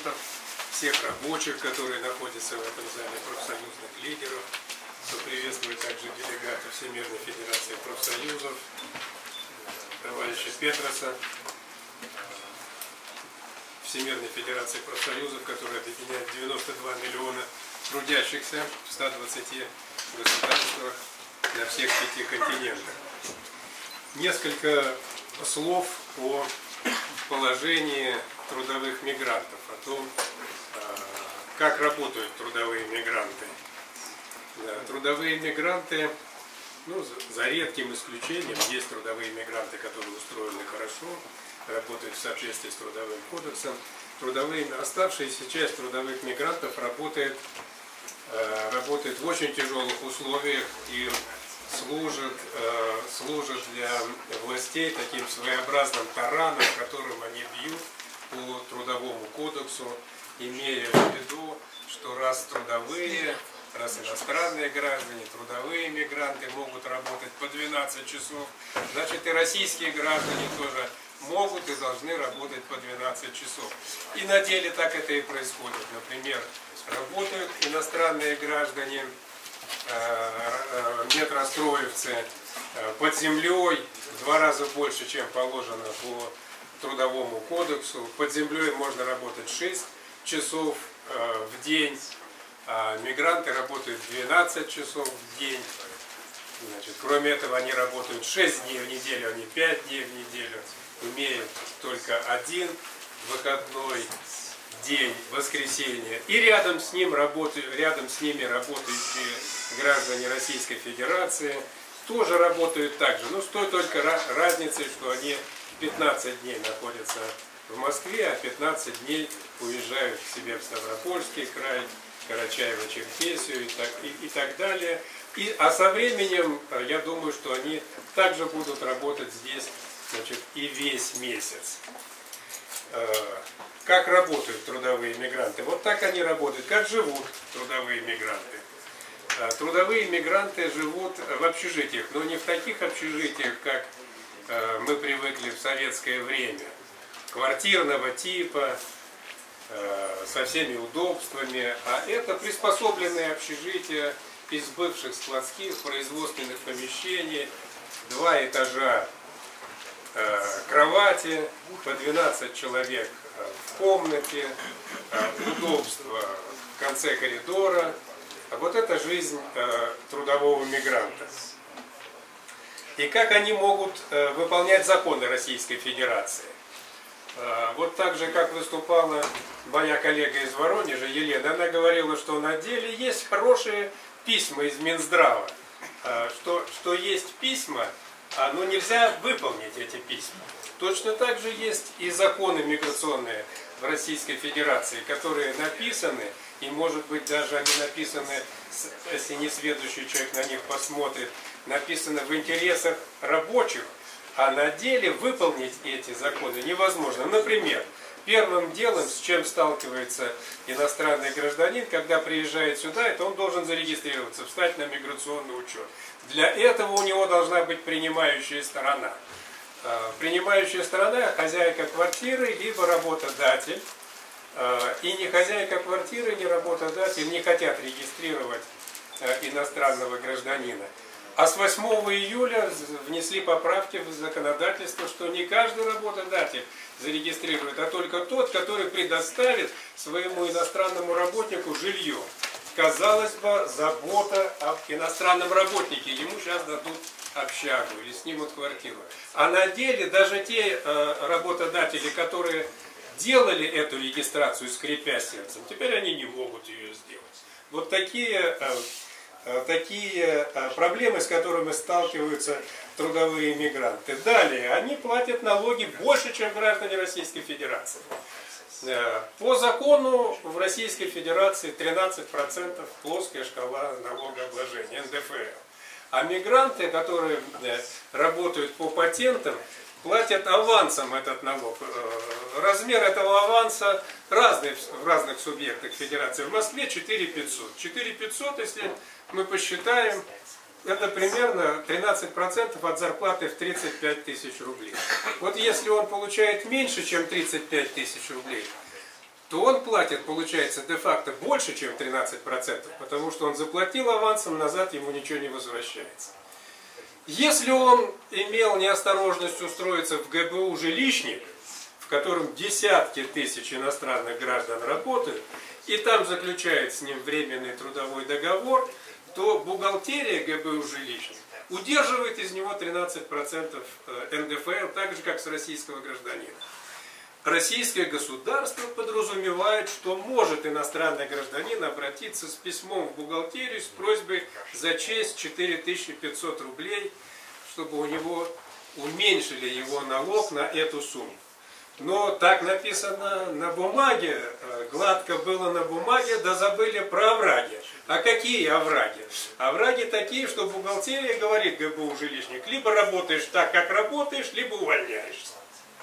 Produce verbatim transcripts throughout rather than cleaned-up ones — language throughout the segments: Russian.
мигрантов, всех рабочих, которые находятся в этом зале, профсоюзных лидеров. Приветствую также делегата Всемирной Федерации профсоюзов, товарища Петроса, Всемирной Федерации профсоюзов, которая объединяет девяносто два миллиона трудящихся в ста двадцати государствах на всех пяти континентах. Несколько слов о положении трудовых мигрантов, о том, как работают трудовые мигранты. Трудовые мигранты, ну, за редким исключением, есть трудовые мигранты, которые устроены хорошо, работают в соответствии с Трудовым кодексом. Трудовые, оставшаяся часть трудовых мигрантов работает, работает в очень тяжелых условиях и служит, служит для властей таким своеобразным тараном, которым они бьют по Трудовому кодексу, имея в виду, что раз трудовые, раз иностранные граждане, трудовые мигранты могут работать по двенадцать часов, значит и российские граждане тоже могут и должны работать по двенадцать часов. И на деле так это и происходит. Например, работают иностранные граждане, метростроевцы под землей в два раза больше, чем положено по Трудовому кодексу. Под землей можно работать шесть часов в день, а мигранты работают двенадцать часов в день. Значит, кроме этого, они работают шесть дней в неделю, а не пять дней в неделю. Имеют только один выходной день, воскресенье. И рядом с, ним работают, рядом с ними работающие граждане Российской Федерации тоже работают так же. Но с той только разницей, что они пятнадцать дней находятся в Москве, а пятнадцать дней уезжают к себе в Ставропольский край, Карачаево-Черкесию и так, и, и так далее. И, а со временем, я думаю, что они также будут работать здесь, значит, и весь месяц. Как работают трудовые мигранты? Вот так они работают. Как живут трудовые мигранты? Трудовые мигранты живут в общежитиях, но не в таких общежитиях, как мы привыкли в советское время. Квартирного типа, со всеми удобствами, а это приспособленные общежития из бывших складских производственных помещений, два этажа, кровати, по двенадцать человек в комнате, удобство в конце коридора. Вот это жизнь трудового мигранта. И как они могут выполнять законы Российской Федерации? Вот так же, как выступала моя коллега из Воронежа, Елена, она говорила, что на деле есть хорошие письма из Минздрава, что, что есть письма, но нельзя выполнить эти письма. Точно так же есть и законы миграционные в Российской Федерации, которые написаны, и может быть даже они написаны, если несведущий человек на них посмотрит, написаны в интересах рабочих, а на деле выполнить эти законы невозможно. Например, первым делом, с чем сталкивается иностранный гражданин, когда приезжает сюда, это он должен зарегистрироваться, встать на миграционный учет. Для этого у него должна быть принимающая сторона. Принимающая сторона – хозяйка квартиры, либо работодатель. И ни хозяйка квартиры, ни работодатель не хотят регистрировать иностранного гражданина. А с восьмого июля внесли поправки в законодательство, что не каждый работодатель зарегистрирует, а только тот, который предоставит своему иностранному работнику жилье. Казалось бы, забота об иностранном работнике. Ему сейчас дадут общагу или снимут квартиру. А на деле даже те э, работодатели, которые делали эту регистрацию, скрипя сердцем, теперь они не могут ее сделать. Вот такие... Э, такие проблемы, с которыми сталкиваются трудовые мигранты. Далее, они платят налоги больше, чем граждане Российской Федерации. По закону в Российской Федерации тринадцать процентов плоская шкала налогообложения, эн дэ эф эл. А мигранты, которые работают по патентам, платят авансом этот налог. Размер этого аванса разный в разных субъектах Федерации. В Москве четыре тысячи пятьсот. четыре тысячи пятьсот, если мы посчитаем, это примерно тринадцать процентов от зарплаты в тридцать пять тысяч рублей. Вот если он получает меньше, чем тридцать пять тысяч рублей, то он платит, получается, де-факто больше, чем тринадцать процентов, потому что он заплатил авансом, назад ему ничего не возвращается. Если он имел неосторожность устроиться в гэ бэ у жилищник, в котором десятки тысяч иностранных граждан работают, и там заключает с ним временный трудовой договор, то бухгалтерия гэ бэ у жилищник удерживает из него тринадцать процентов эн дэ эф эл, так же, как с российского гражданина. Российское государство подразумевает, что может иностранный гражданин обратиться с письмом в бухгалтерию с просьбой зачесть четыре тысячи пятьсот рублей, чтобы у него уменьшили его налог на эту сумму. Но так написано на бумаге, гладко было на бумаге, да забыли про овраги. А какие овраги? Овраги такие, что бухгалтерия говорит гэ бэ у жилищник, либо работаешь так, как работаешь, либо увольняешься.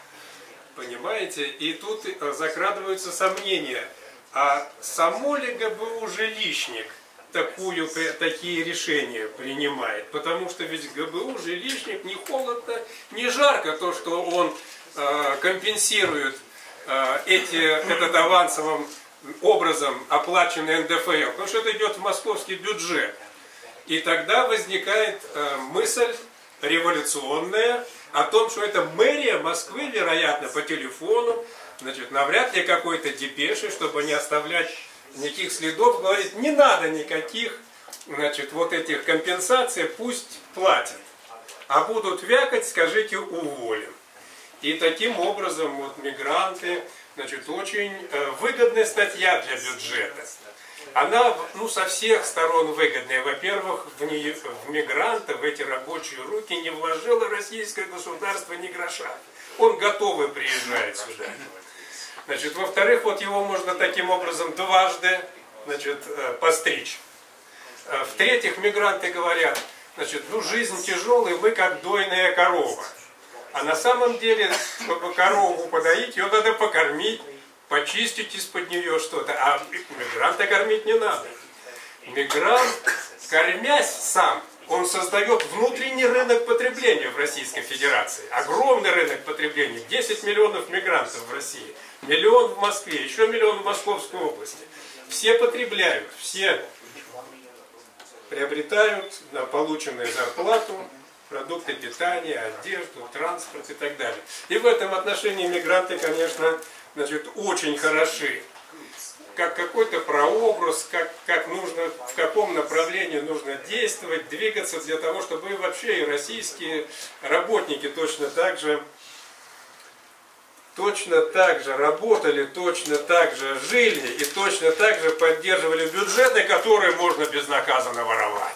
Понимаете? И тут закрадываются сомнения, а само ли гэ бэ у жилищник такую, такие решения принимает? Потому что ведь гэ бэ у жилищник не холодно, не жарко то, что он э, компенсирует э, эти, этот авансовым образом оплаченный эн дэ эф эл, потому что это идет в московский бюджет. И тогда возникает э, мысль революционная о том, что это мэрия Москвы, вероятно, по телефону, значит, навряд ли какой-то депеши, чтобы не оставлять никаких следов, говорит, не надо никаких, значит, вот этих компенсаций, пусть платят. А будут вякать, скажите, уволим. И таким образом вот мигранты, значит, очень э, выгодная статья для бюджета. Она, ну, со всех сторон выгодная. Во-первых, в, нее, в мигранта, в эти рабочие руки не вложило российское государство ни гроша. Он готовый приезжает сюда. Значит, во-вторых, вот его можно таким образом дважды, значит, постричь. В-третьих, мигранты говорят, значит, ну, жизнь тяжелая, мы как дойная корова. А на самом деле, чтобы корову подоить, ее надо покормить, почистить из-под нее что-то. А мигранта кормить не надо. Мигрант, кормясь сам, он создает внутренний рынок потребления в Российской Федерации. Огромный рынок потребления. десять миллионов мигрантов в России. Миллион в Москве, еще миллион в Московской области. Все потребляют, все приобретают на полученную зарплату продукты питания, одежду, транспорт и так далее. И в этом отношении мигранты, конечно, значит, очень хороши. Как какой-то прообраз, как, как нужно, в каком направлении нужно действовать, двигаться для того, чтобы вообще и российские работники точно так же, точно так же работали, точно так же жили и точно так же поддерживали бюджеты, которые можно безнаказанно воровать.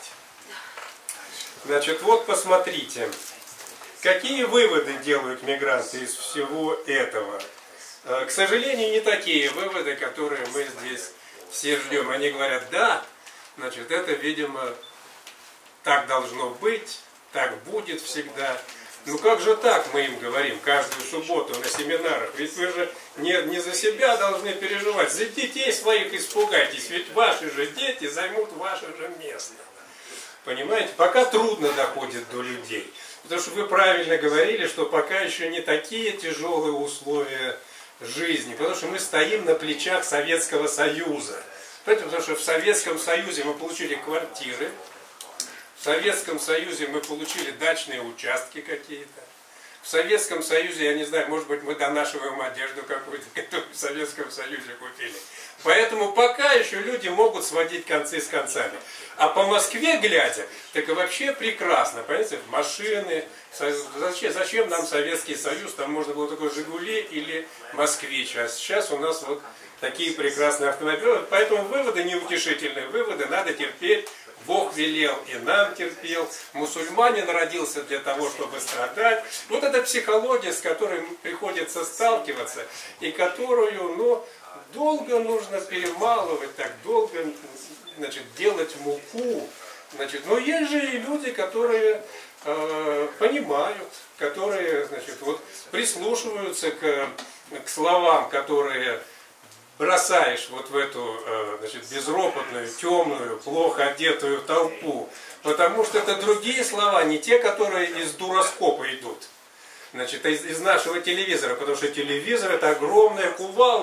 Значит, вот посмотрите, какие выводы делают мигранты из всего этого. К сожалению, не такие выводы, которые мы здесь все ждем. Они говорят, да, значит, это, видимо, так должно быть, так будет всегда. Ну как же так, мы им говорим, каждую субботу на семинарах? Ведь вы же не, не за себя должны переживать, за детей своих испугайтесь, ведь ваши же дети займут ваше же место. Понимаете, пока трудно доходит до людей. Потому что вы правильно говорили, что пока еще не такие тяжелые условия жизни, потому что мы стоим на плечах Советского Союза. Поэтому, потому что в Советском Союзе мы получили квартиры, в Советском Союзе мы получили дачные участки какие-то. В Советском Союзе, я не знаю, может быть, мы донашиваем одежду какую-то, которую в Советском Союзе купили. Поэтому пока еще люди могут сводить концы с концами. А по Москве глядя, так и вообще прекрасно, понимаете, машины. Зачем, зачем нам Советский Союз? Там можно было только «Жигули» или «Москвич». А сейчас у нас вот такие прекрасные автомобили. Поэтому выводы неутешительные. Выводы надо терпеть. Бог велел и нам терпел. Мусульманин родился для того, чтобы страдать. Вот эта психология, с которой приходится сталкиваться, и которую, ну, долго нужно перемалывать, так долго, значит, делать муку. Значит, но есть же и люди, которые э, понимают, которые, значит, вот прислушиваются к, к словам, которые бросаешь вот в эту, значит, безропотную, темную, плохо одетую толпу. Потому что это другие слова, не те, которые из дуроскопа идут. Значит, из, из нашего телевизора. Потому что телевизор — это огромная кувалда,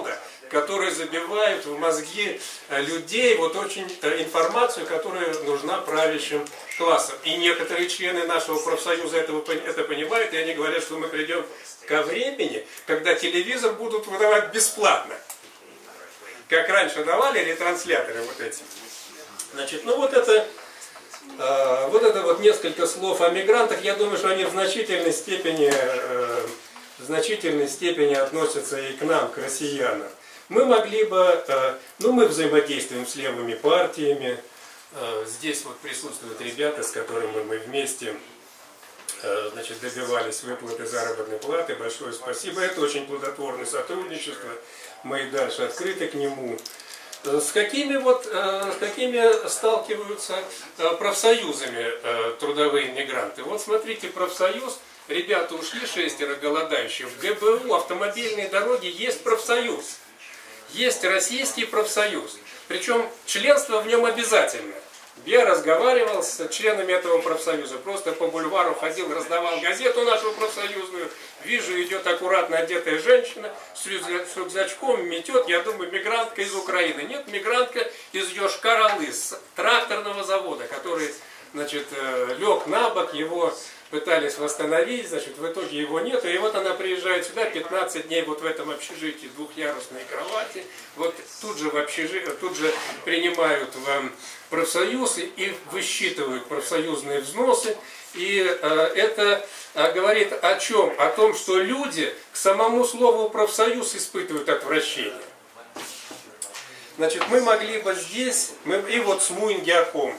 которые забивают в мозги людей вот очень информацию, которая нужна правящим классам. И некоторые члены нашего профсоюза этого, это понимают, и они говорят, что мы придем ко времени, когда телевизор будут выдавать бесплатно. Как раньше давали ретрансляторы вот эти. Значит, ну вот это, э, вот это вот несколько слов о мигрантах. Я думаю, что они в значительной степени, э, в значительной степени относятся и к нам, к россиянам. Мы могли бы, э, ну мы взаимодействуем с левыми партиями. Э, здесь вот присутствуют ребята, с которыми мы вместе э, значит, добивались выплаты заработной платы. Большое спасибо. Это очень плодотворное сотрудничество. Мы и дальше открыты к нему. С какими, вот, с какими сталкиваются профсоюзами трудовые мигранты? Вот смотрите, профсоюз, ребята ушли, шестеро голодающих. В ГБУ, автомобильные дороги, есть профсоюз. Есть российский профсоюз. Причем членство в нем обязательно. Я разговаривал с членами этого профсоюза, просто по бульвару ходил, раздавал газету нашу профсоюзную, вижу, идет аккуратно одетая женщина с рюкзачком, метет, я думаю, мигрантка из Украины. Нет, мигрантка из Йошкар-Олы, с тракторного завода, который, значит, лег на бок, его пытались восстановить, значит, в итоге его нету, и вот она приезжает сюда, пятнадцать дней вот в этом общежитии, двухъярусной кровати, вот тут же в общежитии, тут же принимают в профсоюз и высчитывают профсоюзные взносы, и э, это э, говорит о чем? О том, что люди к самому слову профсоюз испытывают отвращение. Значит, мы могли бы здесь, мы, и вот с Муингиаком,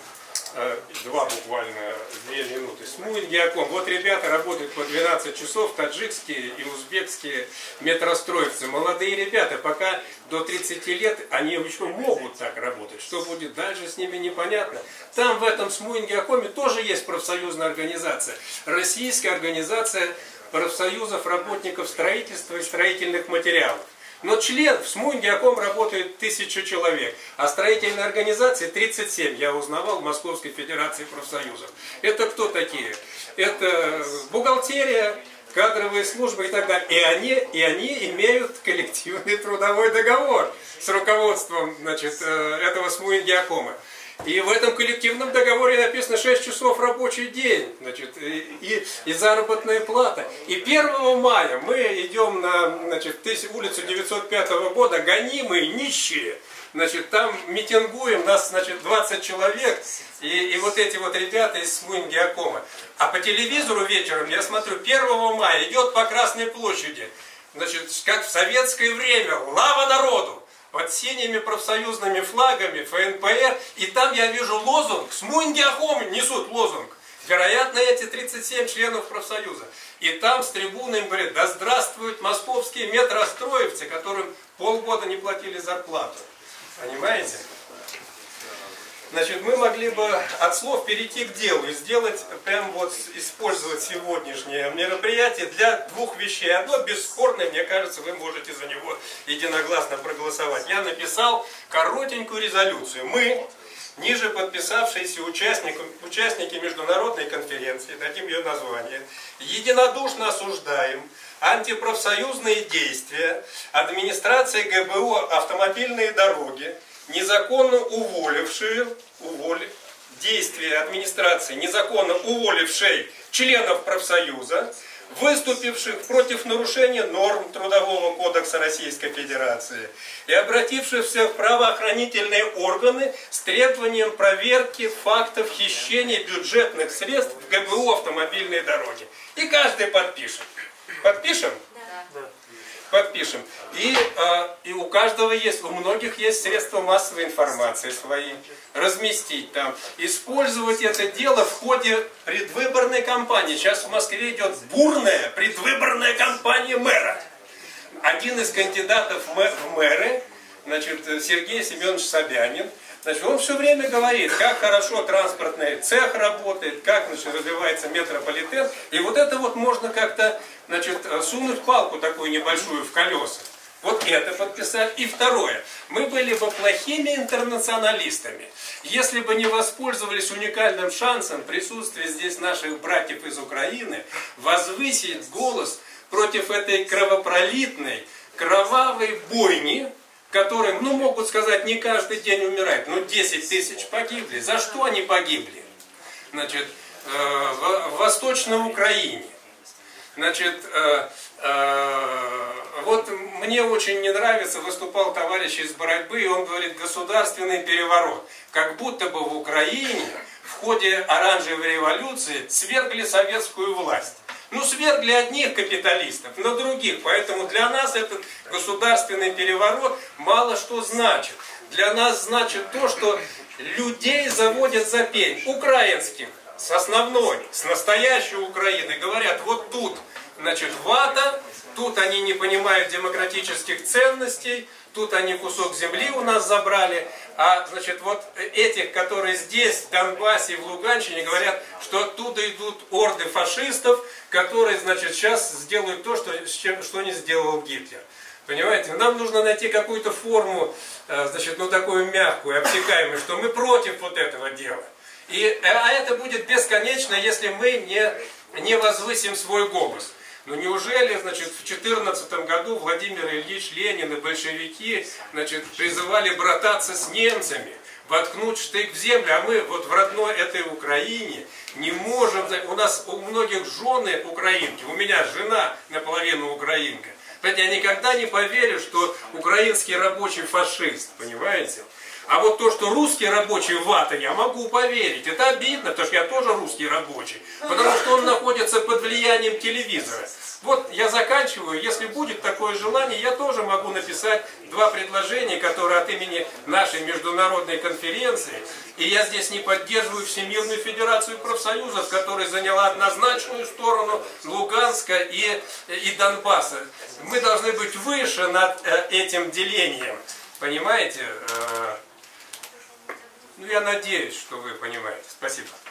два буквально, две минуты. Смуингиаком. Вот ребята работают по двенадцать часов, таджикские и узбекские метростроевцы. Молодые ребята, пока до тридцати лет, они еще могут так работать. Что будет дальше с ними, непонятно. Там в этом Смуингиакоме тоже есть профсоюзная организация. Российская организация профсоюзов работников строительства и строительных материалов. Но член в Смуингиаком работает тысяча человек, а строительной организации тридцать семь, я узнавал в Московской Федерации профсоюзов. Это кто такие? Это бухгалтерия, кадровые службы и так далее. И они, и они имеют коллективный трудовой договор с руководством, значит, этого Смуингиакома. И в этом коллективном договоре написано шесть часов рабочий день, значит, и, и, и заработная плата. И первого мая мы идем на, значит, улицу девятьсот пятого года, гонимые, нищие. Значит, там митингуем, нас, значит, двадцать человек, и, и вот эти вот ребята из Смуингиакома. А по телевизору вечером, я смотрю, первого мая идет по Красной площади, значит, как в советское время, лава народу. Под синими профсоюзными флагами, эф эн пэ эр, и там я вижу лозунг, Смуингиаком несут лозунг. Вероятно, эти тридцать семь членов профсоюза. И там с трибуны им говорят, да здравствуют московские метростроевцы, которым полгода не платили зарплату. Понимаете? Значит, мы могли бы от слов перейти к делу и сделать, прям вот использовать сегодняшнее мероприятие для двух вещей. Одно бесспорное, мне кажется, вы можете за него единогласно проголосовать. Я написал коротенькую резолюцию. Мы, ниже подписавшиеся участники, участники международной конференции, дадим ее название, единодушно осуждаем антипрофсоюзные действия администрации гэ бэ у «Автомобильные дороги», незаконно уволившие, уволи, действия администрации, незаконно уволившей членов профсоюза, выступивших против нарушения норм Трудового кодекса Российской Федерации и обратившихся в правоохранительные органы с требованием проверки фактов хищения бюджетных средств в гэ бэ у «Автомобильные дороги». И каждый подпишет. Подпишем? Да. Подпишем. И, э, и у каждого есть, у многих есть средства массовой информации свои. Разместить там. Использовать это дело в ходе предвыборной кампании. Сейчас в Москве идет бурная предвыборная кампания мэра. Один из кандидатов в мэры, значит, Сергей Семенович Собянин, значит, он все время говорит, как хорошо транспортный цех работает, как, значит, развивается метрополитен. И вот это вот можно как-то, значит, сунуть палку такую небольшую в колеса. Вот это подписать. И второе. Мы были бы плохими интернационалистами, если бы не воспользовались уникальным шансом присутствия здесь наших братьев из Украины возвысить голос против этой кровопролитной, кровавой бойни, которые, ну, могут сказать, не каждый день умирают, но десять тысяч погибли. За что они погибли? Значит, в Восточной Украине. Значит, вот мне очень не нравится, выступал товарищ из борьбы, и он говорит, государственный переворот. Как будто бы в Украине в ходе оранжевой революции свергли советскую власть. Ну, свергли одних капиталистов, на других. Поэтому для нас этот государственный переворот мало что значит. Для нас значит то, что людей заводят за пень. Украинских, с основной, с настоящей Украины. Говорят, вот тут, значит, вата, тут они не понимают демократических ценностей, тут они кусок земли у нас забрали, а, значит, вот этих, которые здесь, в Донбассе, в Луганщине, говорят, что оттуда идут орды фашистов, которые, значит, сейчас сделают то, что, что не сделал Гитлер. Понимаете? Нам нужно найти какую-то форму, значит, ну, такую мягкую, обтекаемую, что мы против вот этого дела. И, а это будет бесконечно, если мы не, не возвысим свой голос. Ну неужели, значит, в две тысячи четырнадцатом году Владимир Ильич Ленин и большевики, значит, призывали брататься с немцами, воткнуть штык в землю, а мы вот в родной этой Украине не можем, у нас у многих жены украинки, у меня жена наполовину украинка. Понимаете, я никогда не поверю, что украинский рабочий фашист, понимаете? А вот то, что русский рабочий вата, я могу поверить. Это обидно, потому что я тоже русский рабочий. Потому что он находится под влиянием телевизора. Вот я заканчиваю. Если будет такое желание, я тоже могу написать два предложения, которые от имени нашей международной конференции. И я здесь не поддерживаю Всемирную Федерацию профсоюзов, которая заняла однозначную сторону Луганска и, и Донбасса. Мы должны быть выше над этим делением. Понимаете? Ну, я надеюсь, что вы понимаете. Спасибо.